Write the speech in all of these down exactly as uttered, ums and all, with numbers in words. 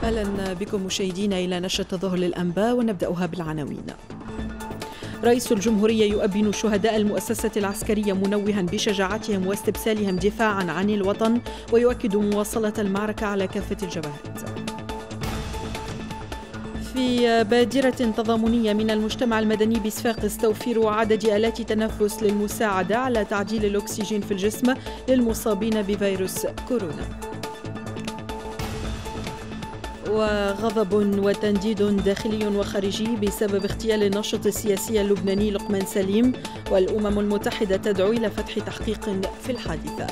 أهلا بكم مشاهدينا إلى نشرة ظهر للأنباء، ونبدأها بالعناوين. رئيس الجمهورية يؤبن شهداء المؤسسة العسكرية منوها بشجاعتهم واستبسالهم دفاعا عن الوطن، ويؤكد مواصلة المعركة على كافة الجبهات. في بادرة تضامنية من المجتمع المدني بصفاقس توفير عدد آلات تنفس للمساعدة على تعديل الأكسجين في الجسم للمصابين بفيروس كورونا. وغضب وتنديد داخلي وخارجي بسبب اغتيال الناشط السياسي اللبناني لقمان سليم، والأمم المتحدة تدعو إلى فتح تحقيق في الحادثة.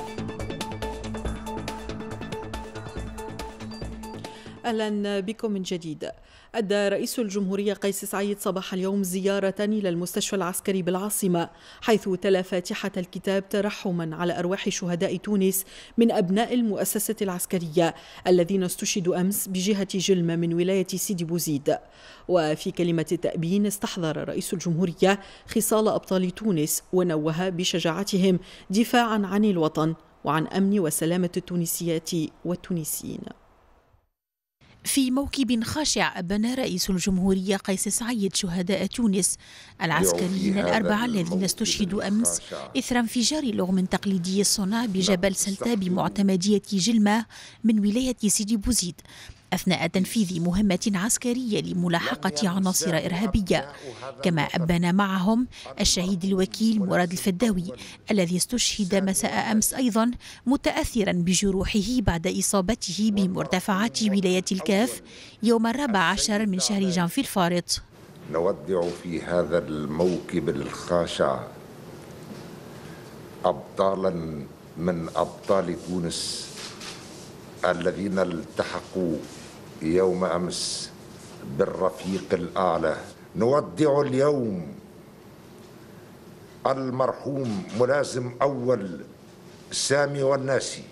أهلا بكم من جديد. أدى رئيس الجمهورية قيس سعيد صباح اليوم زيارة إلى المستشفى العسكري بالعاصمة، حيث تلا فاتحة الكتاب ترحما على أرواح شهداء تونس من أبناء المؤسسة العسكرية الذين استشهدوا أمس بجهة جلمة من ولاية سيدي بوزيد. وفي كلمة التأبين استحضر رئيس الجمهورية خصال أبطال تونس، ونوه بشجاعتهم دفاعا عن الوطن وعن أمن وسلامة التونسيات والتونسيين. في موكب خاشع أبنى رئيس الجمهورية قيس سعيد شهداء تونس العسكريين الأربعة الذين استشهدوا أمس إثر انفجار لغم تقليدي الصنع بجبل سلتا بمعتمدية جلمة من ولاية سيدي بوزيد أثناء تنفيذ مهمة عسكرية لملاحقة عناصر إرهابية. كما أبان معهم الشهيد الوكيل مراد الفداوي الذي استشهد مساء أمس أيضا متأثرا بجروحه بعد إصابته بمرتفعات ولاية الكاف يوم الرابع عشر من شهر جانفي الفارط. نودع في هذا الموكب الخاشع أبطالا من أبطال تونس الذين التحقوا يوم أمس بالرفيق الأعلى. نودع اليوم المرحوم ملازم أول سامي والناسي،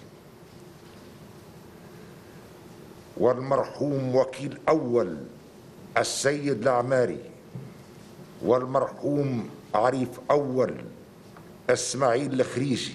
والمرحوم وكيل أول السيد العماري، والمرحوم عريف أول إسماعيل الخريجي،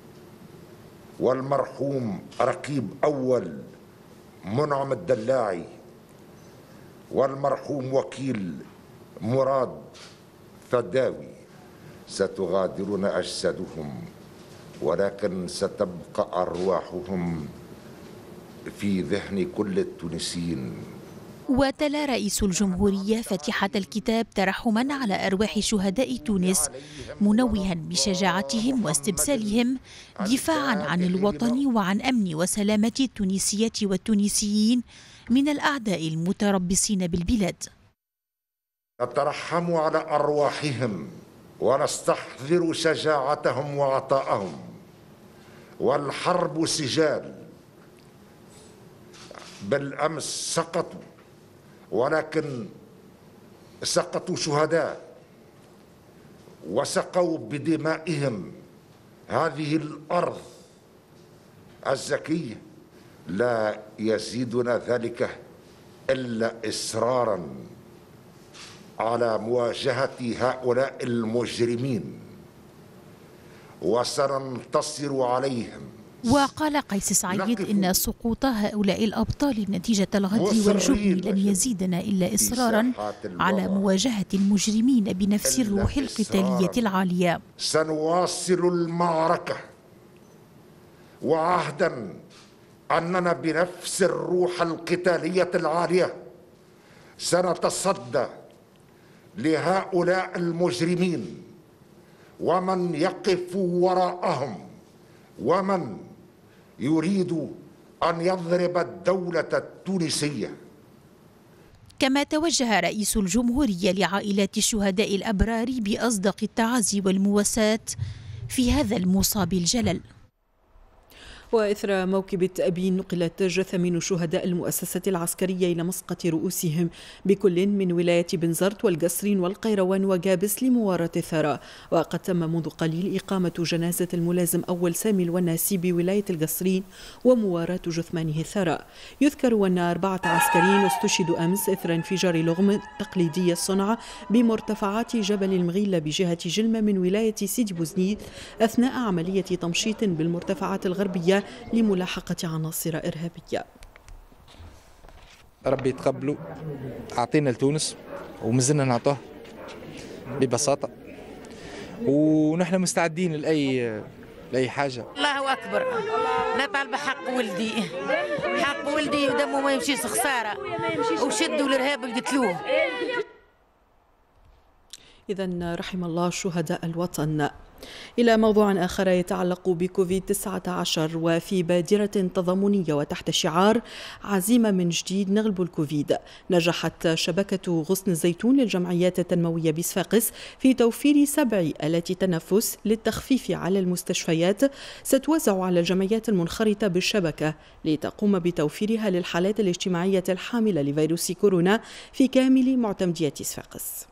والمرحوم رقيب أول منعم الدلاعي، والمرحوم وكيل مراد فداوي. ستغادرنا أجسادهم، ولكن ستبقى أرواحهم في ذهن كل التونسيين. وتلا رئيس الجمهورية فاتحة الكتاب ترحما على أرواح شهداء تونس، منوها بشجاعتهم واستبسالهم دفاعا عن الوطن وعن أمن وسلامة التونسيات والتونسيين من الأعداء المتربصين بالبلاد. نترحم على أرواحهم ونستحضر شجاعتهم وعطاءهم، والحرب سجال. بالأمس سقطوا، ولكن سقطوا شهداء وسقوا بدمائهم هذه الأرض الزكية. لا يزيدنا ذلك إلا إصرارا على مواجهة هؤلاء المجرمين، وسننتصر عليهم. وقال قيس سعيد إن سقوط هؤلاء الأبطال نتيجة الغد والجبن لن يزيدنا إلا إصرارا على مواجهة المجرمين بنفس الروح القتالية العالية. سنواصل المعركة، وعهدا أننا بنفس الروح القتالية العالية سنتصدى لهؤلاء المجرمين ومن يقف وراءهم ومن يريد أن يضرب الدولة التونسية. كما توجه رئيس الجمهورية لعائلات الشهداء الأبرار بأصدق التعازي والمواساة في هذا المصاب الجلل. وإثر موكب التأبين نقلت جثامين شهداء المؤسسة العسكرية إلى مسقط رؤوسهم بكل من ولاية بنزرت والقصرين والقيروان وجابس لمواراة الثراء. وقد تم منذ قليل إقامة جنازة الملازم أول سامي الوناسي بولاية القصرين ومواراة جثمانه الثراء. يذكر أن أربعة عسكريين استشهدوا أمس إثر انفجار لغم تقليدي الصنع بمرتفعات جبل المغيلة بجهة جلمة من ولاية سيدي بوزيد أثناء عملية تمشيط بالمرتفعات الغربية لملاحقة عناصر إرهابية. ربي يتقبلوا، أعطينا لتونس ومازلنا نعطوه ببساطة، ونحن مستعدين لأي لأي حاجة. الله أكبر، نطالب بحق ولدي، حق ولدي ودمه ما يمشيش خسارة، وشدوا الإرهاب اللي قتلوه. إذن رحم الله شهداء الوطن. إلى موضوع آخر يتعلق بكوفيد تسعة عشر، وفي بادرة تضامنية وتحت شعار عزيمة من جديد نغلب الكوفيد، نجحت شبكة غصن الزيتون للجمعيات التنموية بصفاقس في توفير سبع آلات تنفس للتخفيف على المستشفيات، ستوزع على الجمعيات المنخرطة بالشبكة لتقوم بتوفيرها للحالات الاجتماعية الحاملة لفيروس كورونا في كامل معتمديات صفاقس.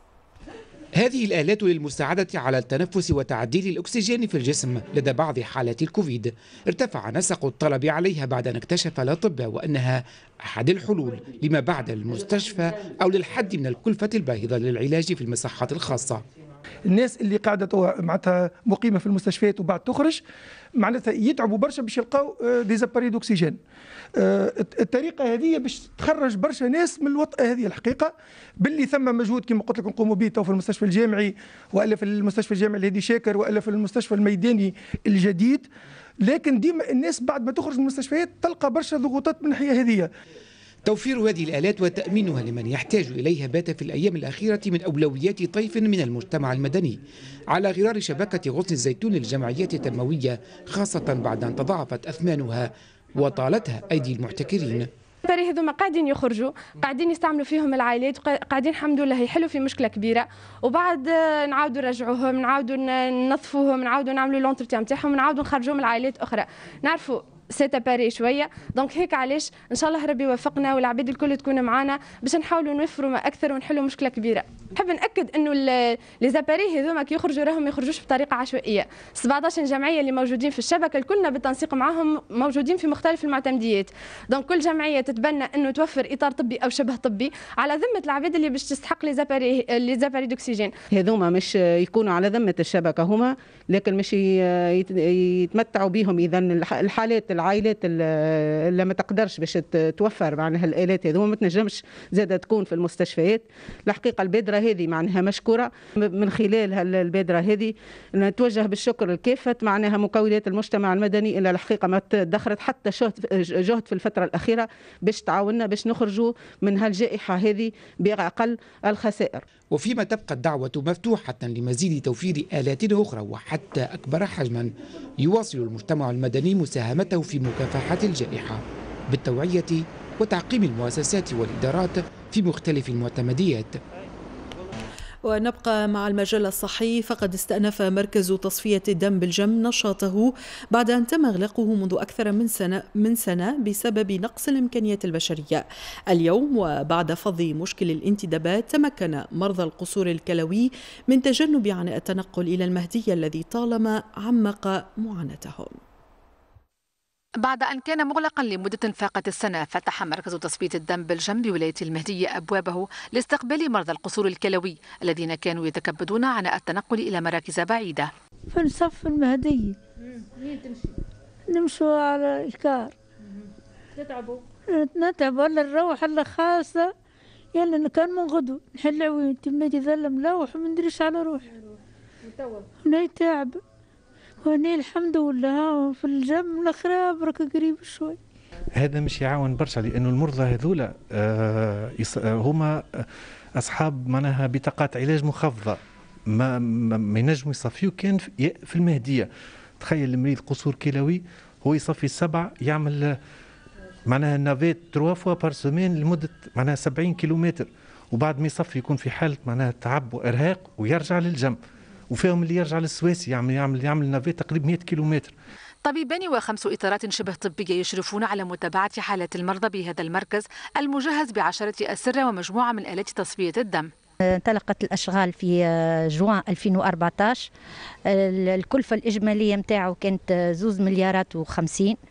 هذه الآلات للمساعدة على التنفس وتعديل الأكسجين في الجسم لدى بعض حالات الكوفيد. ارتفع نسق الطلب عليها بعد أن اكتشف الأطباء وأنها أحد الحلول لما بعد المستشفى أو للحد من الكلفة الباهظة للعلاج في المصحات الخاصة. الناس اللي قاعدة معناتها مقيمة في المستشفيات وبعد تخرج معناتها يتعبوا برشا باش يلقاو ديزاباري دوكسيجين. الطريقة هذه باش تخرج برشا ناس من الوطأة هذه الحقيقة، باللي ثم مجهود كما قلت لك نقوموا به في المستشفى الجامعي، والا في المستشفى الجامعي الهادي شاكر، والا في المستشفى الميداني الجديد، لكن ديما الناس بعد ما تخرج من المستشفيات تلقى برشا ضغوطات من الناحية هذه. توفير هذه الآلات وتأمينها لمن يحتاج إليها بات في الأيام الأخيرة من أولويات طيف من المجتمع المدني، على غرار شبكة غصن الزيتون للجمعيات التنموية، خاصة بعد أن تضاعفت أثمانها وطالتها أيدي المحتكرين. الباري هذوما قاعدين يخرجوا، قاعدين يستعملوا فيهم العائلات، قاعدين الحمد لله يحلوا في مشكله كبيره، وبعد نعاودوا نرجعوهم، نعاودوا ننظفوهم، نعاودوا نعملوا لونترتيان نتاعهم، نعاودوا نخرجوهم العائلات اخرى. نعرفوا سيتا باري شويه، دونك هيك علاش ان شاء الله ربي يوفقنا والعباد الكل تكون معنا باش نحاولوا نوفروا ما اكثر ونحلوا مشكله كبيره. نحب ناكد انه لي زاباري هذوما كي يخرجوا راهم ما يخرجوش بطريقه عشوائيه. سبعطاش جمعيه اللي موجودين في الشبكه الكلنا بالتنسيق معهم موجودين في مختلف المعتمديات، دونك كل جمعيه تتبنى انه توفر اطار طبي او شبه طبي على ذمه العباد اللي باش تستحق لي زاباري لي زاباري دوكسيجين. هذوما مش يكونوا على ذمه الشبكه هما، لكن مش يتمتعوا بهم اذا الحالات العائلات اللي ما تقدرش باش توفر معناها الالات هذوما ما تنجمش زاده تكون في المستشفيات. الحقيقه البادره هذه معناها مشكوره، من خلال البادره هذه نتوجه بالشكر لكافه معناها مكونات المجتمع المدني اللي الحقيقه ما تدخرت حتى جهد في الفتره الاخيره باش تعاوننا باش نخرجوا من هالجائحه هذه باقل الخسائر. وفيما تبقى الدعوة مفتوحة لمزيد توفير آلات أخرى وحتى أكبر حجما، يواصل المجتمع المدني مساهمته في مكافحة الجائحة بالتوعية وتعقيم المؤسسات والإدارات في مختلف المعتمديات. ونبقى مع المجال الصحي، فقد استأنف مركز تصفية الدم بالجم نشاطه بعد أن تم إغلاقه منذ أكثر من سنة من سنة بسبب نقص الإمكانيات البشرية. اليوم وبعد فض مشكل الانتدابات، تمكن مرضى القصور الكلوي من تجنب عناء التنقل إلى المهدية الذي طالما عمق معاناتهم. بعد أن كان مغلقا لمدة فاقت السنة، فتح مركز تصفية الدم بالجم بولاية المهدية أبوابه لاستقبال مرضى القصور الكلوي الذين كانوا يتكبدون عناء التنقل إلى مراكز بعيدة. في نصف المهدية نمشوا على الكار، نتعبوا نتعب ولا نروح ولا خاصة، يلا كان من غدو نحل عوين تميتي ذل ملوح وما ندريش على روحي هنا تعب. وهني الحمد لله في الجم الاخرى برك قريب شوي. هذا مش يعاون برشا، لانه المرضى هذولا آه هما اصحاب معناها بطاقات علاج مخفضه، ما ما ينجموا يصفيوا كان في المهديه. تخيل المريض قصور كلوي هو يصفي السبع، يعمل معناها نافيت ثلاث فوا بار سيمين لمده معناها سبعين كيلومتر، وبعد ما يصفي يكون في حاله معناها تعب وارهاق ويرجع للجم. وفيهم اللي يرجع للسويسي يعمل يعمل يعمل نافيت تقريبا مئة كيلومتر. طبيبان وخمس إطارات شبه طبية يشرفون على متابعة حالات المرضى بهذا المركز المجهز بعشرة أسرة ومجموعة من آلات تصفية الدم. انطلقت الأشغال في جوان ألفين وأربعة عشر، الكلفة الإجمالية متاعه كانت زوز مليارات وخمسين.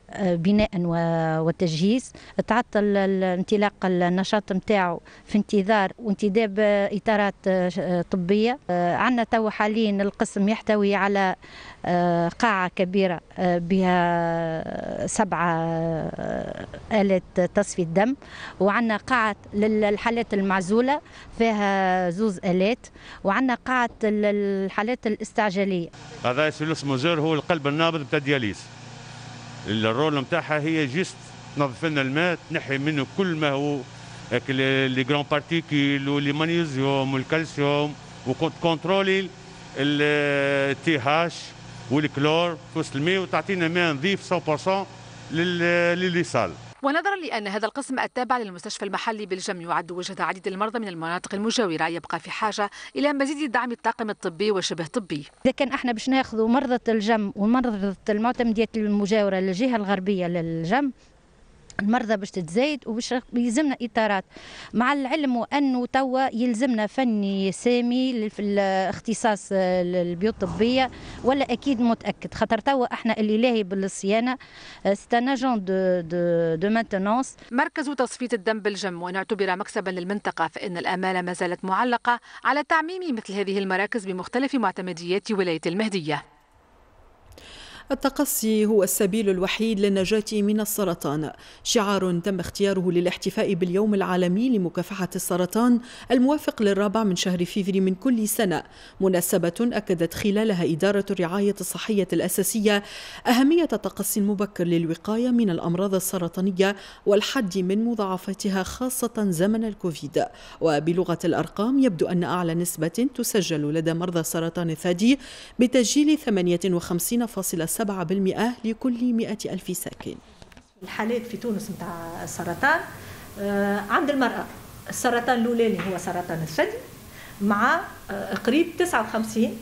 بناء وتجهيز. تعطل الانطلاق النشاط نتاعو في انتظار وانتداب اطارات طبيه. عندنا تو حاليا القسم يحتوي على قاعه كبيره بها سبعه آلات تصفيه دم، وعندنا قاعه للحالات المعزوله فيها زوز آلات، وعندنا قاعه الحالات الاستعجاليه. هذا سلوس موزور هو القلب النابض بتاع الدياليز. الرول نتاعها هي جيست تنظف لنا الماء، تنحي منه كل ما هو لي جران بارتيكول واللي مغنيسيوم والكالسيوم، وكونترولي التي هاش والكلور في وسط الماء، وتعطينا ماء نظيف مية بالمية للي صال. ونظرا لأن هذا القسم التابع للمستشفى المحلي بالجم يعد وجهة عديد المرضى من المناطق المجاورة، يبقى في حاجة إلى مزيد دعم الطاقم الطبي وشبه طبي. إذا كان احنا باش ناخذوا مرضى الجم ومرضى المعتمديات المجاورة للجهة الغربية للجم، المرضى باش تتزايد وباش يلزمنا اطارات، مع العلم وانه توا يلزمنا فني سامي في الاختصاص البيوطبيه، ولا اكيد متاكد خاطر توا احنا اللي لاهي بالصيانه ستاناجون دو دو دو مانتونونس. مركز تصفيه الدم بالجم ونعتبر مكسبا للمنطقه، فان الامال ما زالت معلقه على تعميم مثل هذه المراكز بمختلف معتمديات ولايه المهديه. التقصي هو السبيل الوحيد للنجاة من السرطان، شعار تم اختياره للاحتفاء باليوم العالمي لمكافحة السرطان الموافق للرابع من شهر فيفري من كل سنة، مناسبة أكدت خلالها إدارة الرعاية الصحية الأساسية أهمية التقصي المبكر للوقاية من الأمراض السرطانية والحد من مضاعفتها خاصة زمن الكوفيد. وبلغة الأرقام يبدو أن أعلى نسبة تسجل لدى مرضى سرطان الثدي بتسجيل ثمانية وخمسين فاصلة سبعة بالمئة لكل مئة ألف ساكن. الحالات في تونس نتاع السرطان عند المرأة السرطان الأولاني هو سرطان الثدي مع قريب تسعة وخمسين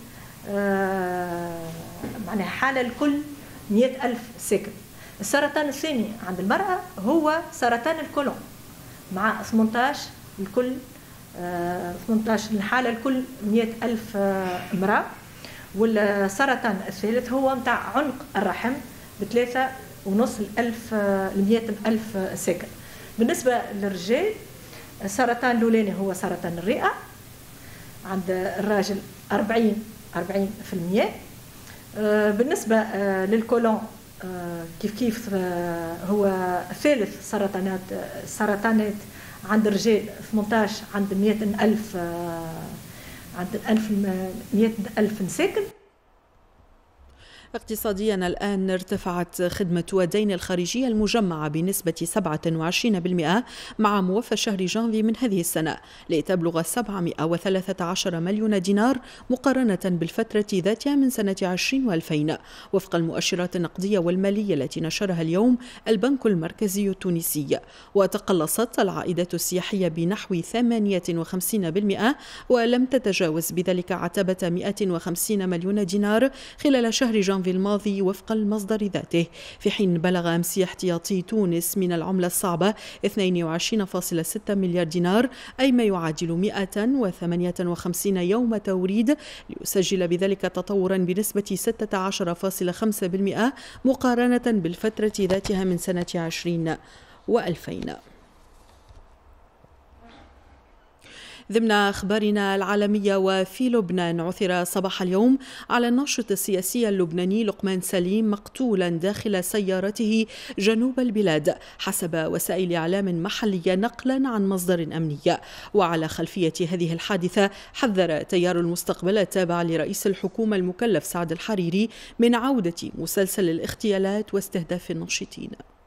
معناها حالة لكل مئة ألف ساكن. السرطان الثاني عند المرأة هو سرطان الكولون مع ثمانية عشر لكل ثمانية عشر حالة لكل مئة ألف امرأة. والسرطان الثالث هو متاع عنق الرحم بثلاثة ونص الألف المئة ألف ساكن. بالنسبة للرجال السرطان الأولاني هو سرطان الرئة عند الراجل أربعين أربعين في المئة. بالنسبة للكولون كيف كيف هو ثالث سرطانات سرطانات عند الرجال ثمانية عشر عند مئة ألف عند ألف مئة ألف ساكن. اقتصاديا الآن ارتفعت خدمة ودين الخارجية المجمعة بنسبة سبعة وعشرين بالمئة مع موافى شهر جانفي من هذه السنة لتبلغ سبعمئة وثلاثة عشر مليون دينار مقارنة بالفترة ذاتها من سنة عشرين وألفين وفق المؤشرات النقدية والمالية التي نشرها اليوم البنك المركزي التونسي. وتقلصت العائدات السياحية بنحو ثمانية وخمسين بالمئة ولم تتجاوز بذلك عتبة مئة وخمسين مليون دينار خلال شهر جانفي في الماضي وفق المصدر ذاته، في حين بلغ أمس احتياطي تونس من العملة الصعبة اثنين وعشرين فاصلة ستة مليار دينار أي ما يعادل مئة وثمانية وخمسين يوم توريد، ليسجل بذلك تطورا بنسبة ستة عشر فاصلة خمسة بالمئة مقارنة بالفترة ذاتها من سنة عشرين وألفين. ضمن أخبارنا العالمية، وفي لبنان عثر صباح اليوم على الناشط السياسي اللبناني لقمان سليم مقتولا داخل سيارته جنوب البلاد حسب وسائل إعلام محلية نقلا عن مصدر أمني. وعلى خلفية هذه الحادثة حذر تيار المستقبل التابع لرئيس الحكومة المكلف سعد الحريري من عودة مسلسل الاغتيالات واستهداف الناشطين.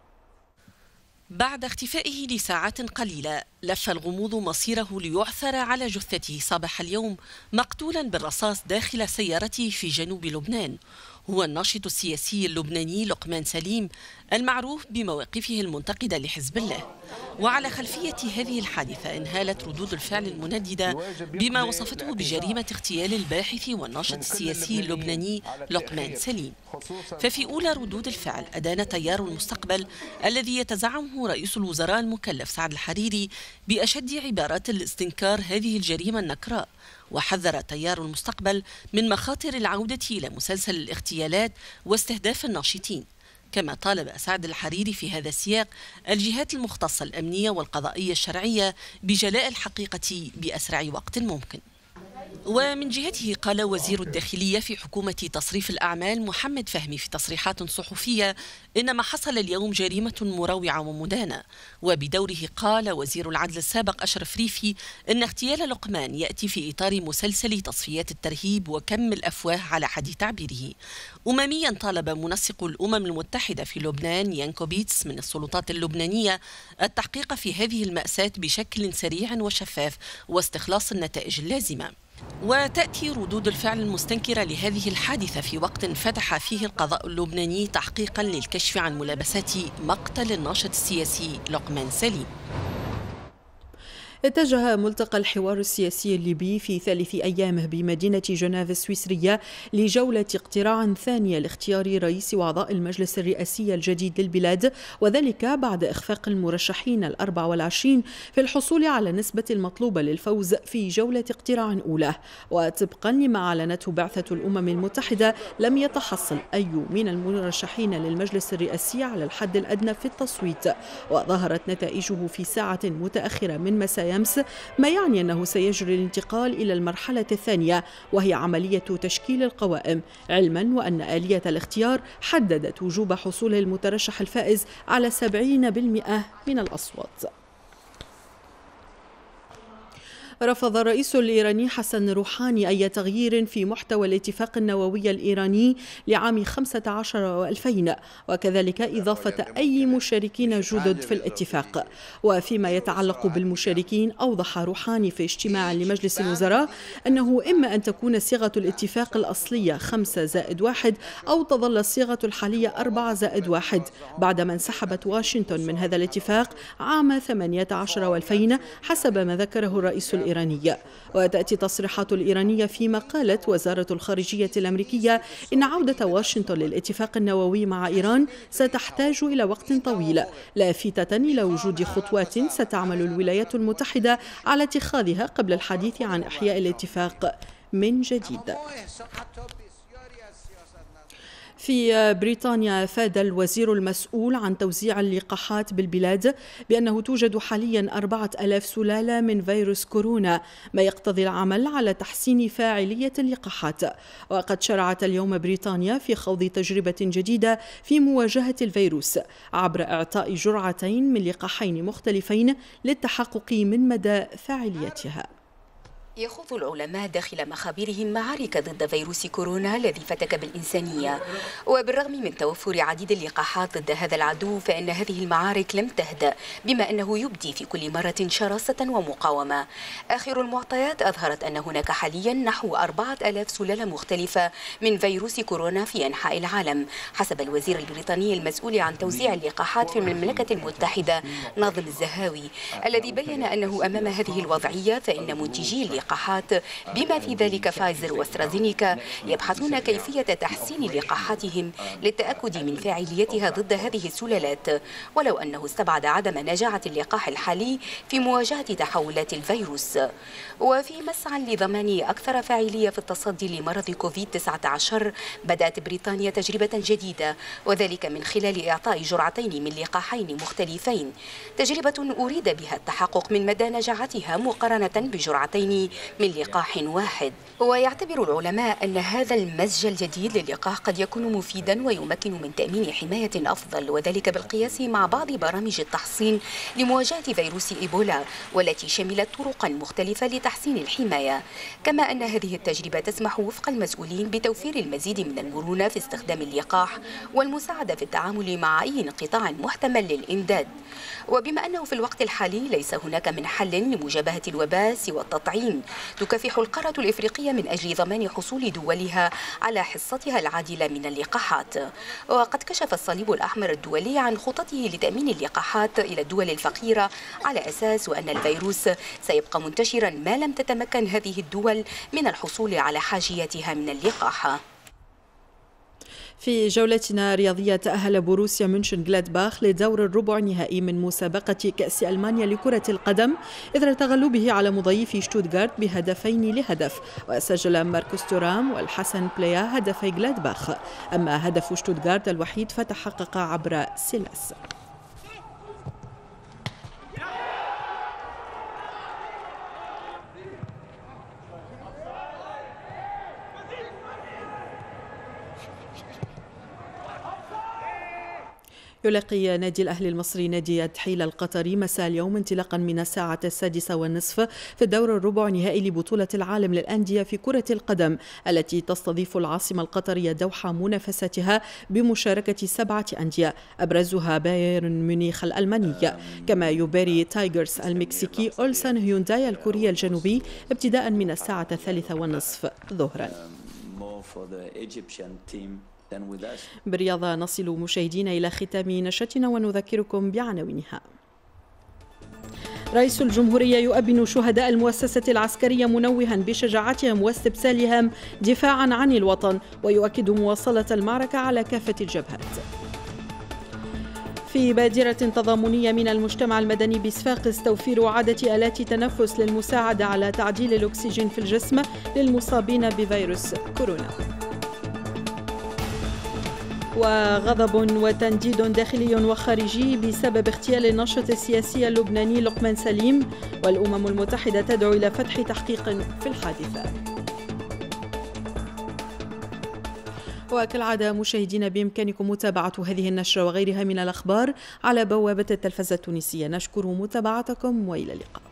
بعد اختفائه لساعات قليلة لف الغموض مصيره ليعثر على جثته صباح اليوم مقتولا بالرصاص داخل سيارته في جنوب لبنان. هو الناشط السياسي اللبناني لقمان سليم المعروف بمواقفه المنتقدة لحزب الله. وعلى خلفية هذه الحادثة انهالت ردود الفعل المنددة بما وصفته بجريمة اغتيال الباحث والناشط السياسي اللبناني لقمان سليم. ففي أولى ردود الفعل أدان تيار المستقبل الذي يتزعمه رئيس الوزراء المكلف سعد الحريري بأشد عبارات الاستنكار هذه الجريمة النكراء، وحذر تيار المستقبل من مخاطر العودة إلى مسلسل الاغتيالات واستهداف الناشطين. كما طالب سعد الحريري في هذا السياق الجهات المختصة الأمنية والقضائية الشرعية بجلاء الحقيقة بأسرع وقت ممكن. ومن جهته قال وزير الداخلية في حكومة تصريف الأعمال محمد فهمي في تصريحات صحفية إن ما حصل اليوم جريمة مروعة ومدانة. وبدوره قال وزير العدل السابق أشرف ريفي إن اغتيال لقمان يأتي في إطار مسلسل تصفيات الترهيب وكم الأفواه على حد تعبيره. أمميا طالب منسق الأمم المتحدة في لبنان يانكوبيتس من السلطات اللبنانية التحقيق في هذه المأساة بشكل سريع وشفاف واستخلاص النتائج اللازمة. وتأتي ردود الفعل المستنكرة لهذه الحادثة في وقت فتح فيه القضاء اللبناني تحقيقا للكشف عن ملابسات مقتل الناشط السياسي لقمان سليم. اتجه ملتقى الحوار السياسي الليبي في ثالث أيامه بمدينة جنيف السويسرية لجولة اقتراع ثانية لاختيار رئيس وأعضاء المجلس الرئاسي الجديد للبلاد، وذلك بعد إخفاق المرشحين الأربع والعشرين في الحصول على النسبة المطلوبة للفوز في جولة اقتراع أولى. وطبقا لما أعلنته بعثة الأمم المتحدة لم يتحصل أي من المرشحين للمجلس الرئاسي على الحد الأدنى في التصويت، وظهرت نتائجه في ساعة متأخرة من مساء أمس، ما يعني أنه سيجري الانتقال إلى المرحلة الثانية وهي عملية تشكيل القوائم، علما وأن آلية الاختيار حددت وجوب حصول المترشح الفائز على سبعين بالمئة من الأصوات. رفض الرئيس الإيراني حسن روحاني أي تغيير في محتوى الاتفاق النووي الإيراني لعام خمسة عشر وألفين، وكذلك إضافة أي مشاركين جدد في الاتفاق. وفيما يتعلق بالمشاركين، أوضح روحاني في اجتماع لمجلس الوزراء أنه إما أن تكون صيغة الاتفاق الأصلية خمسة زائد واحد أو تظل الصيغة الحالية أربعة زائد واحد، بعدما انسحبت واشنطن من هذا الاتفاق عام ثمانية عشر وألفين حسب ما ذكره الرئيس الإيرانية. وتأتي تصريحات الإيرانية فيما قالت وزارة الخارجية الأمريكية إن عودة واشنطن للاتفاق النووي مع إيران ستحتاج إلى وقت طويل، لافتة إلى وجود خطوات ستعمل الولايات المتحدة على اتخاذها قبل الحديث عن إحياء الاتفاق من جديد. في بريطانيا أفاد الوزير المسؤول عن توزيع اللقاحات بالبلاد بأنه توجد حاليا أربعة آلاف سلالة من فيروس كورونا، ما يقتضي العمل على تحسين فاعلية اللقاحات. وقد شرعت اليوم بريطانيا في خوض تجربة جديدة في مواجهة الفيروس عبر إعطاء جرعتين من لقاحين مختلفين للتحقق من مدى فاعليتها. يخوض العلماء داخل مخابرهم معارك ضد فيروس كورونا الذي فتك بالإنسانية، وبالرغم من توفر عديد اللقاحات ضد هذا العدو فإن هذه المعارك لم تهدأ، بما أنه يبدي في كل مرة شراسة ومقاومة. آخر المعطيات أظهرت أن هناك حاليا نحو أربعة آلاف سلالة مختلفة من فيروس كورونا في أنحاء العالم، حسب الوزير البريطاني المسؤول عن توزيع اللقاحات في المملكة المتحدة ناظم الزهاوي، الذي بين أنه أمام هذه الوضعية فإن منتجي اللقاحات بما في ذلك فايزر واسترازينيكا يبحثون كيفية تحسين لقاحاتهم للتأكد من فاعليتها ضد هذه السلالات، ولو أنه استبعد عدم نجاعة اللقاح الحالي في مواجهة تحولات الفيروس. وفي مسعى لضمان أكثر فاعلية في التصدي لمرض كوفيد تسعة عشر، بدأت بريطانيا تجربة جديدة، وذلك من خلال إعطاء جرعتين من لقاحين مختلفين، تجربة أريد بها التحقق من مدى نجاعتها مقارنة بجرعتين من لقاح واحد. ويعتبر العلماء أن هذا المزج الجديد للقاح قد يكون مفيدا ويمكن من تأمين حماية أفضل، وذلك بالقياس مع بعض برامج التحصين لمواجهة فيروس إيبولا والتي شملت طرقا مختلفة لتحسين الحماية. كما أن هذه التجربة تسمح وفق المسؤولين بتوفير المزيد من المرونة في استخدام اللقاح والمساعدة في التعامل مع أي انقطاع محتمل للإمداد. وبما أنه في الوقت الحالي ليس هناك من حل لمجابهة الوباء سوى التطعيم، تكافح القارة الإفريقية من أجل ضمان حصول دولها على حصتها العادلة من اللقاحات. وقد كشف الصليب الأحمر الدولي عن خططه لتأمين اللقاحات إلى الدول الفقيرة على أساس أن الفيروس سيبقى منتشرا ما لم تتمكن هذه الدول من الحصول على حاجيتها من اللقاح. في جولتنا الرياضية، تأهل بوروسيا مونشن جلادباخ لدور الربع النهائي من مسابقة كأس ألمانيا لكرة القدم إثر تغلبه على مضيف شتوتغارت بهدفين لهدف، وسجل ماركوس تورام والحسن بلايا هدفي جلادباخ، أما هدف شتوتغارت الوحيد فتحقق عبر سيلاس. يلاقي نادي الأهلي المصري نادي الدحيل القطري مساء اليوم انطلاقا من الساعة السادسة والنصف في الدور الربع النهائي لبطولة العالم للأندية في كرة القدم التي تستضيف العاصمة القطرية دوحة منافستها بمشاركة سبعة أندية أبرزها بايرن ميونخ الألماني، كما يباري تايجرز المكسيكي أولسان هيونداي الكوري الجنوبي ابتداء من الساعة الثالثة والنصف ظهرا. بالرياضة نصل مشاهدين إلى ختام نشرتنا ونذكركم بعناوينها. رئيس الجمهورية يؤبن شهداء المؤسسة العسكرية منوها بشجاعتهم واستبسالهم دفاعا عن الوطن، ويؤكد مواصلة المعركة على كافة الجبهات. في بادرة تضامنية من المجتمع المدني بصفاقس توفير عدة آلات تنفس للمساعدة على تعديل الأكسجين في الجسم للمصابين بفيروس كورونا. وغضب وتنديد داخلي وخارجي بسبب اغتيال الناشط السياسي اللبناني لقمان سليم، والأمم المتحدة تدعو إلى فتح تحقيق في الحادثة. وكالعادة مشاهدين بإمكانكم متابعة هذه النشرة وغيرها من الأخبار على بوابة التلفزة التونسية. نشكر متابعتكم وإلى اللقاء.